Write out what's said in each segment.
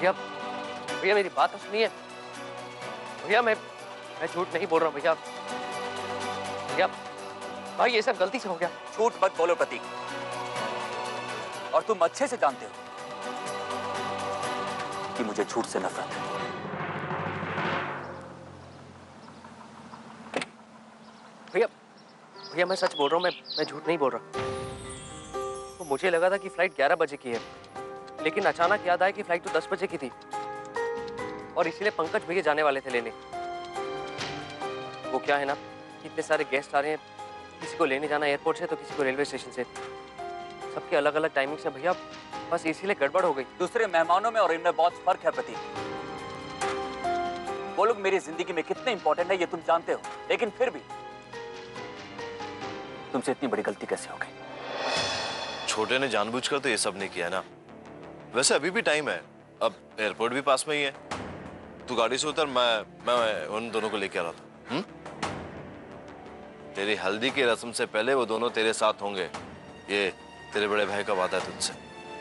भैया भैया मेरी बात तो सुनिए भैया। मैं झूठ नहीं बोल रहा हूँ भैया। भैया भाई ये सब गलती से हो गया। झूठ मत बोलो प्रतीक, और तुम अच्छे से जानते हो कि मुझे झूठ से नफरत है। भैया भैया मैं सच बोल रहा हूँ। मैं झूठ नहीं बोल रहा। तो मुझे लगा था कि फ्लाइट 11 बजे की है, लेकिन अचानक याद आया कि फ्लाइट तो 10 बजे की थी और इसीलिए पंकज भैया जाने वाले थे लेने। वो क्या है ना, इतने सारे गेस्ट आ रहे हैं, किसी को लेने जाना एयरपोर्ट से तो किसी को रेलवे स्टेशन से, सबके अलग अलग टाइमिंग्स है भैया, बस इसीलिए गड़बड़ हो गई। दूसरे मेहमानों में और इनमें बहुत फर्क है प्रतीक। वो लोग मेरी जिंदगी में कितने इंपॉर्टेंट है ये तुम जानते हो, लेकिन फिर भी तुमसे इतनी बड़ी गलती कैसे हो गई? छोटे ने जानबूझकर तो ये सब नहीं किया ना। वैसे अभी भी टाइम है, अब एयरपोर्ट भी पास में ही है। तू गाड़ी से उतर, मैं उन दोनों को लेके आ रहा था। तेरी हल्दी की रस्म से पहले वो दोनों तेरे साथ होंगे, ये तेरे बड़े भाई का वादा है तुझसे।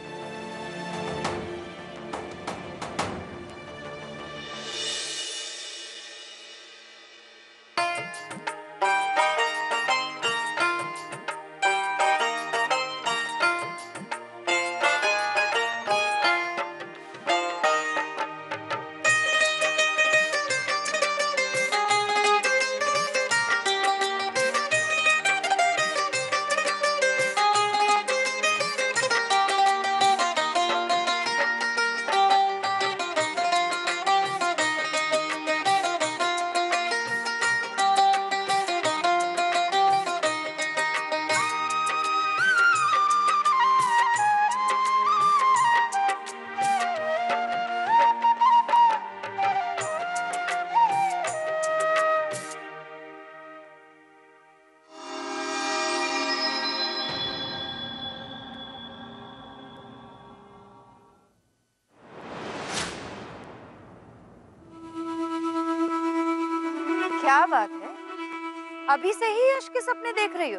क्या बात है, अभी से ही यश के सपने देख रही हो?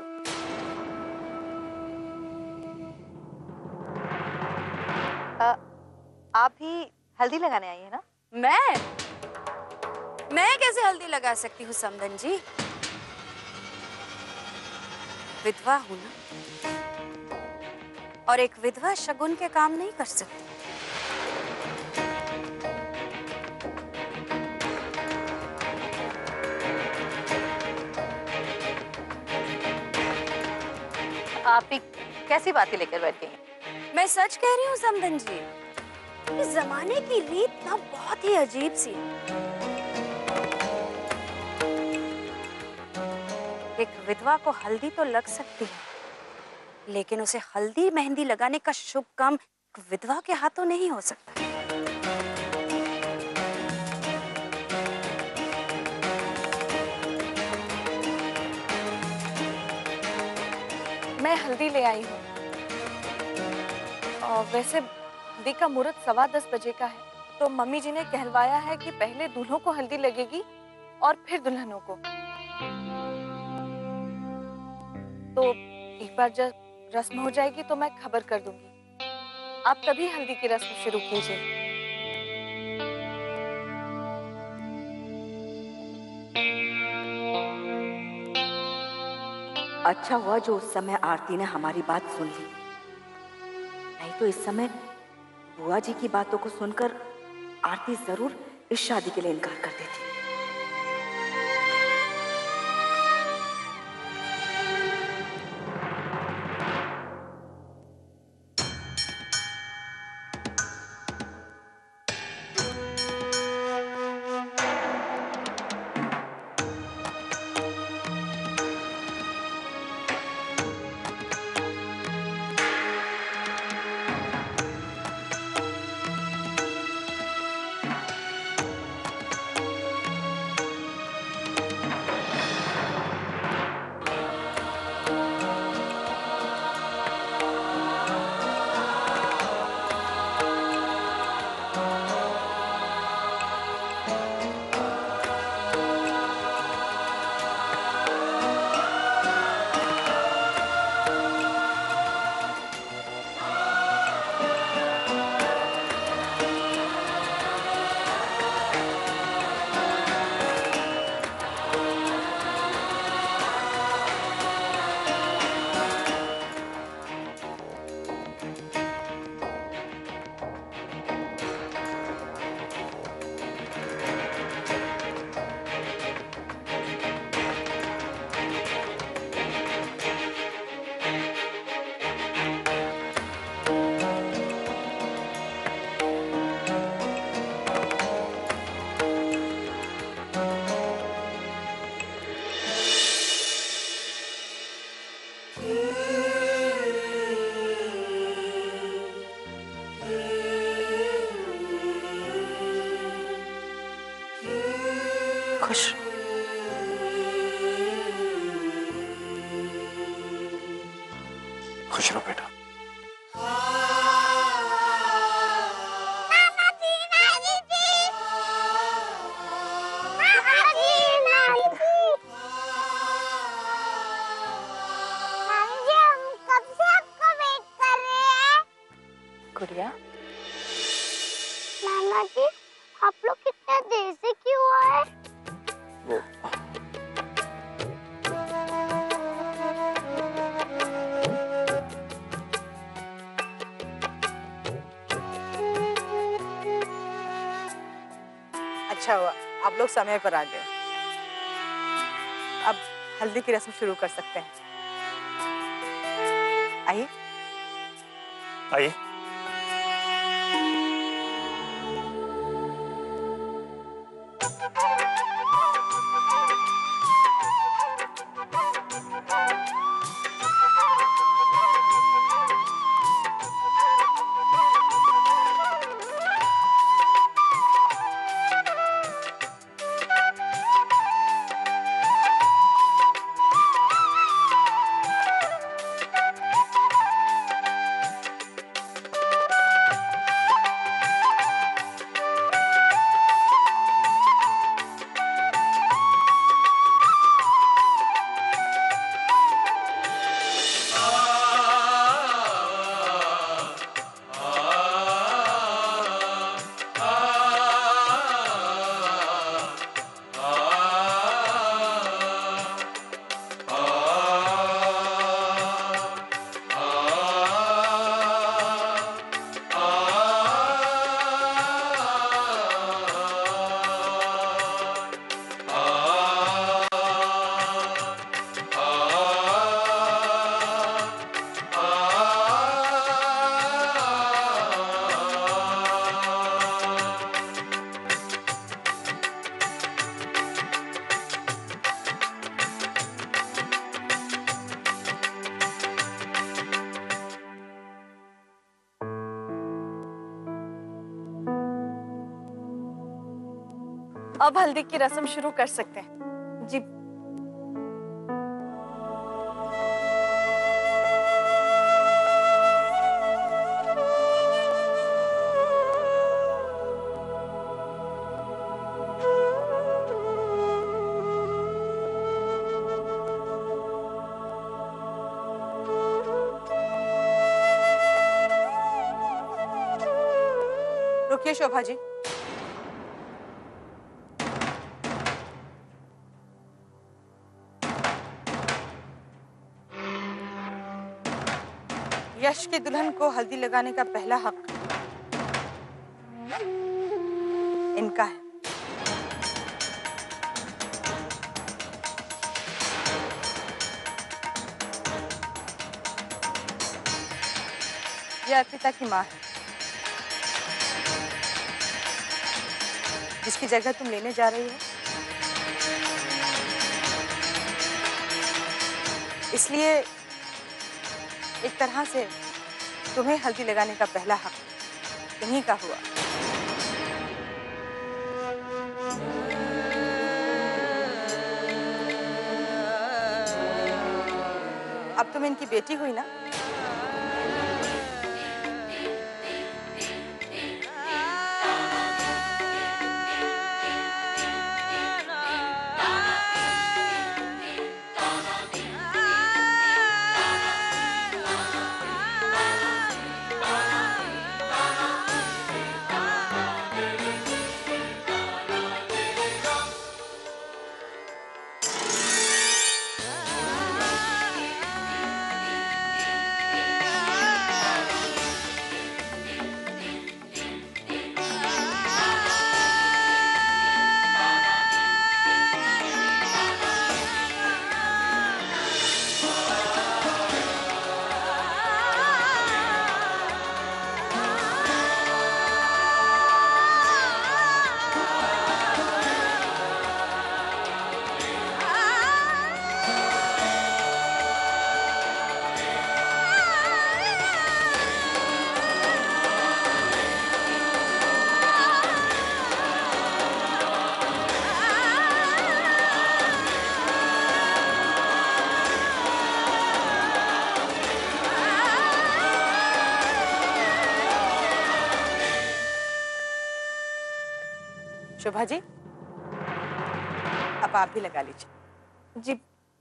आप भी हल्दी लगाने आई है ना? मैं कैसे हल्दी लगा सकती हूँ समधन जी? विधवा हूँ ना, और एक विधवा शगुन के काम नहीं कर सकती। आप भी कैसी बातें लेकर बैठ गई हैं? मैं सच कह रही हूँ समधन जी, इस जमाने की रीत ना बहुत ही अजीब सी है। एक विधवा को हल्दी तो लग सकती है, लेकिन उसे हल्दी मेहंदी लगाने का शुभ काम विधवा के हाथों नहीं हो सकता। मैं हल्दी ले आई हूँ। और वैसे हल्दी का मुहूर्त 10:15 बजे का है, तो मम्मी जी ने कहलवाया है कि पहले दूल्हों को हल्दी लगेगी और फिर दुल्हनों को। तो एक बार जब रस्म हो जाएगी तो मैं खबर कर दूंगी। आप तभी हल्दी की रस्म शुरू कीजिए। अच्छा हुआ जो उस समय आरती ने हमारी बात सुन ली, नहीं तो इस समय बुआ जी की बातों को सुनकर आरती जरूर इस शादी के लिए इनकार कर देती। खुश खुश रहो बेटा। गुड़िया, नाना जी, आप लोग कितने देर से क्यों आए? वो अच्छा हुआ आप लोग समय पर आ गए। अब हल्दी की रस्म शुरू कर सकते हैं। आइए। आइए। अब हल्दी की रस्म शुरू कर सकते हैं। जी। रुकिए शोभा जी। यश की दुल्हन को हल्दी लगाने का पहला हक इनका है। यह अर्पिता की माँ है, जिसकी जगह तुम लेने जा रही हो। इसलिए एक तरह से तुम्हें हल्दी लगाने का पहला हक इन्हीं का हुआ। अब तुम इनकी बेटी हुई ना। शोभा जी, अब आप भी लगा लीजिए। जी।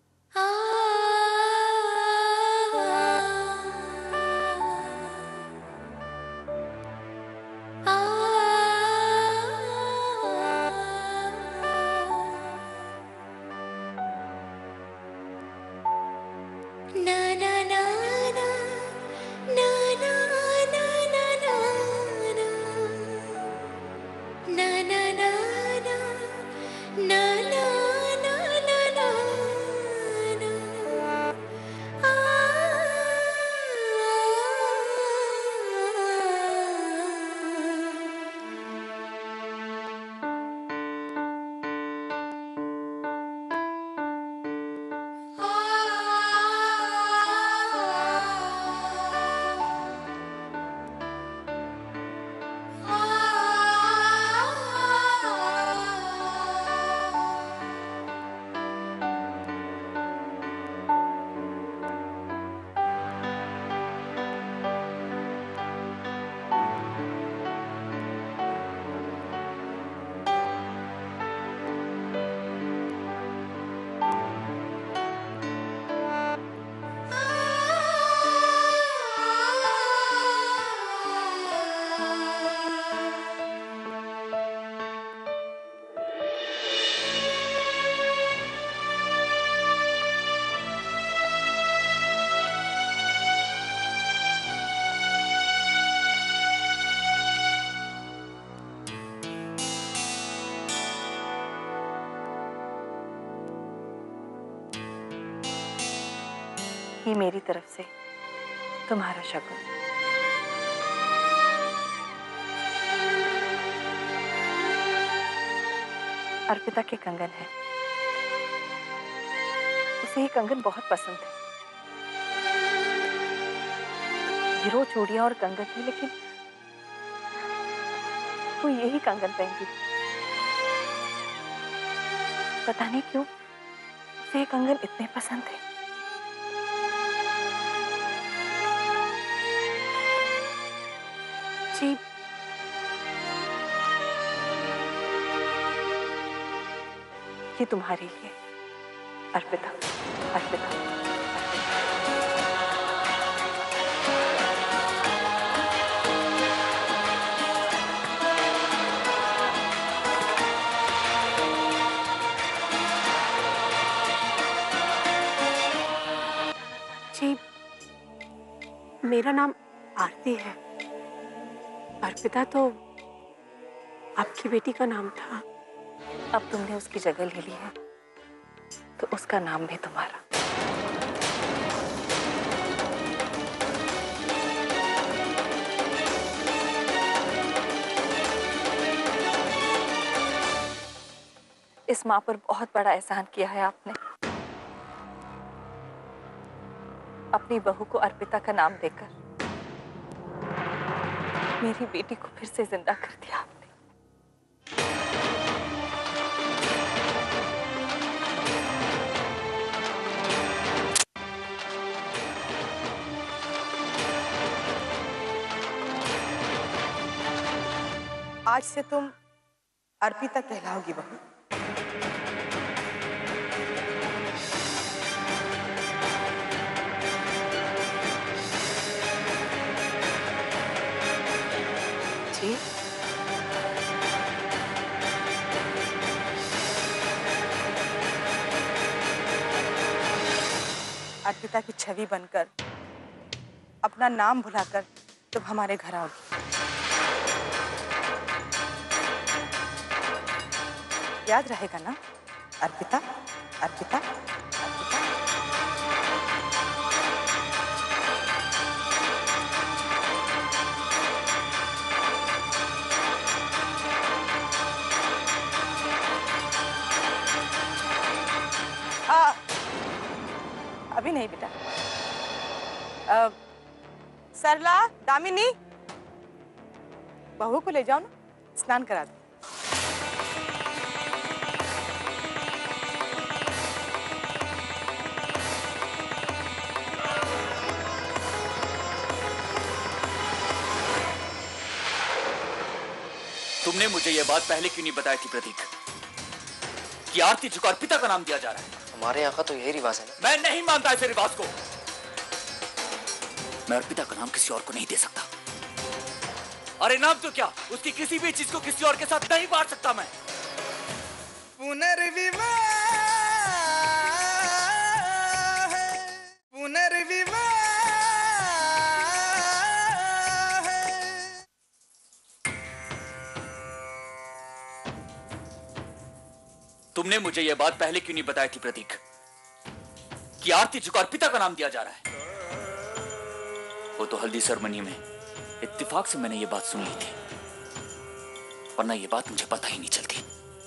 ये मेरी तरफ से तुम्हारा शगुन। अर्पिता के कंगन है, उसे ये कंगन बहुत पसंद है। हीरो चूड़ियां और कंगन थी, लेकिन वो यही कंगन पहनती थी। पता नहीं क्यों उसे ये कंगन इतने पसंद थे। जी, ये तुम्हारे लिए अर्पिता, अर्पिता। जी, मेरा नाम आरती है। अर्पिता तो आपकी बेटी का नाम था। अब तुमने उसकी जगह ले ली है, तो उसका नाम भी तुम्हारा। इस माँ पर बहुत बड़ा एहसान किया है आपने, अपनी बहू को अर्पिता का नाम देकर मेरी बेटी को फिर से जिंदा कर दिया आपने। आज से तुम अर्पिता कहलाओगी बहू। जी, अर्पिता की छवि बनकर, अपना नाम भुलाकर तुम हमारे घर आओगी। याद रहेगा ना? अर्पिता, अर्पिता, अर्पिता। अभी नहीं बेटा। सरला, दामिनी, बहू को ले जाओ ना, स्नान करा दो। तुमने मुझे यह बात पहले क्यों नहीं बताई थी प्रतीक कि आरती झुका अर्पिता का नाम दिया जा रहा है? हमारे यहाँ का तो यही रिवाज है ना। मैं नहीं मानता ऐसे रिवाज को। मैं अर्पिता का नाम किसी और को नहीं दे सकता। अरे नाम तो क्या, उसकी किसी भी चीज को किसी और के साथ नहीं बांट सकता मैं। पुनर्विवाह है, पुनर्विवाह है। तुमने मुझे यह बात पहले क्यों नहीं बताई थी प्रतीक कि आरती झुका अर्पिता का नाम दिया जा रहा है? वो तो हल्दी सेरेमनी में इत्तेफाक से मैंने ये बात सुन ली थी, वरना ये बात मुझे पता ही नहीं चलती।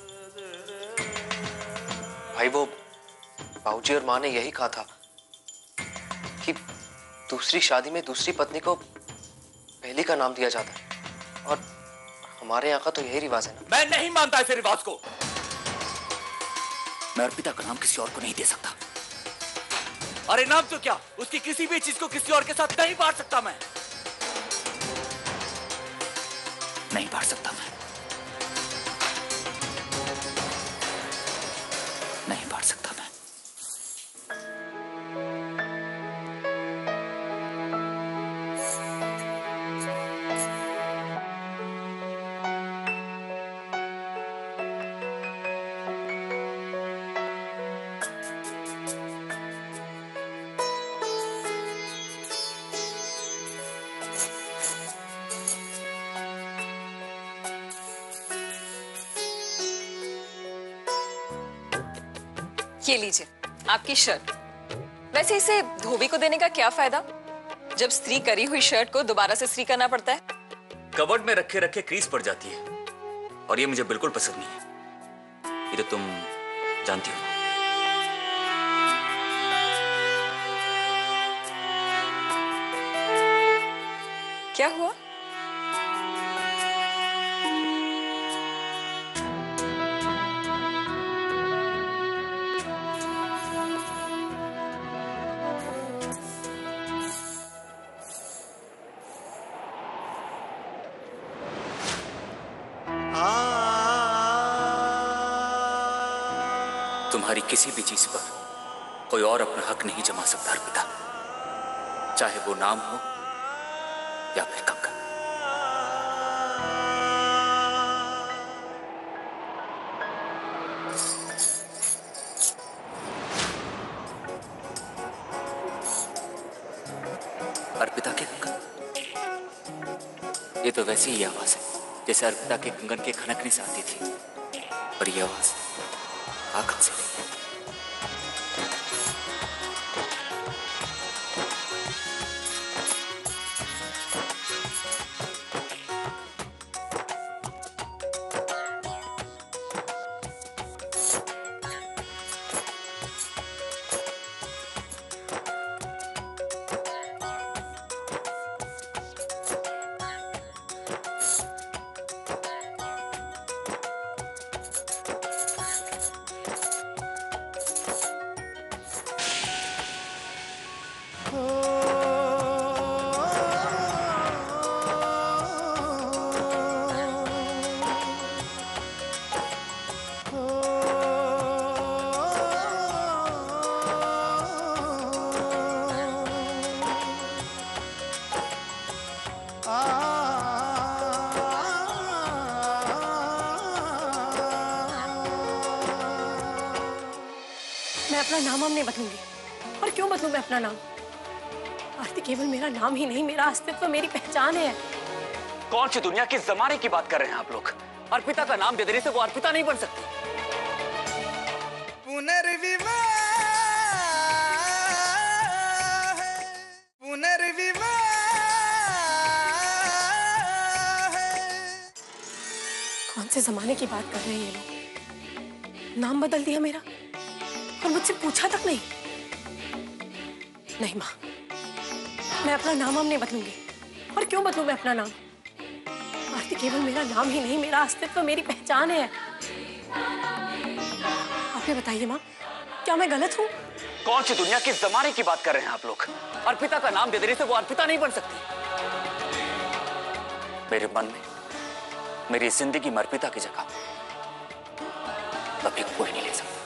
भाई वो बाबूजी और माँ ने यही कहा था कि दूसरी शादी में दूसरी पत्नी को पहली का नाम दिया जाता है, और हमारे यहाँ का तो यही रिवाज है ना। मैं नहीं मानता ऐसे रिवाज को। मैं अर्पिता का नाम किसी और को नहीं दे सकता। अरे नाम तो क्या, उसकी किसी भी चीज को किसी और के साथ नहीं बांट सकता मैं। नहीं बांट सकता मैं, नहीं बांट सकता मैं। ये लीजिए आपकी शर्ट। वैसे इसे धोबी को देने का क्या फायदा, जब स्त्री करी हुई शर्ट को दोबारा से स्त्री करना पड़ता है। कबर्ड में रखे रखे क्रीज पड़ जाती है, और ये मुझे बिल्कुल पसंद नहीं है। ये तो तुम जानती हो। क्या हुआ? तुम्हारी किसी भी चीज पर कोई और अपना हक नहीं जमा सकता अर्पिता, चाहे वो नाम हो या फिर कंगन। अर्पिता के कंगन, ये तो वैसी ही आवाज है जैसे अर्पिता के कंगन के खनकने से आती थी, और ये आवाज आखिर से नहीं। मैं अपना नाम नहीं बदलूंगी। और क्यों बदलूं मैं अपना नाम? आरती केवल मेरा नाम ही नहीं, मेरा अस्तित्व, मेरी पहचान है। कौन सी दुनिया के जमाने की बात कर रहे हैं आप लोग? अर्पिता का नाम दे देने से वो अर्पिता नहीं बन सकती। पुनर्विवाह है, पुनर्विवाह है। कौन से जमाने की बात कर रहे हैं ये लोग? नाम बदल दिया मेरा, और मुझसे पूछा तक नहीं। नहीं माँ, मैं अपना नाम नहीं बदलूंगी। और क्यों बदलूं मैं अपना नाम? आरती केवल मेरा नाम ही नहीं, मेरा अस्तित्व, मेरी पहचान है। आप ये बताइए माँ, क्या मैं गलत हूँ? कौन सी दुनिया के जमाने की बात कर रहे हैं आप लोग? अर्पिता का नाम दे देने से वो अर्पिता नहीं बन सकती। मेरे मन में मेरी जिंदगी मरपिता की जगह अभी कोई नहीं ले सकता।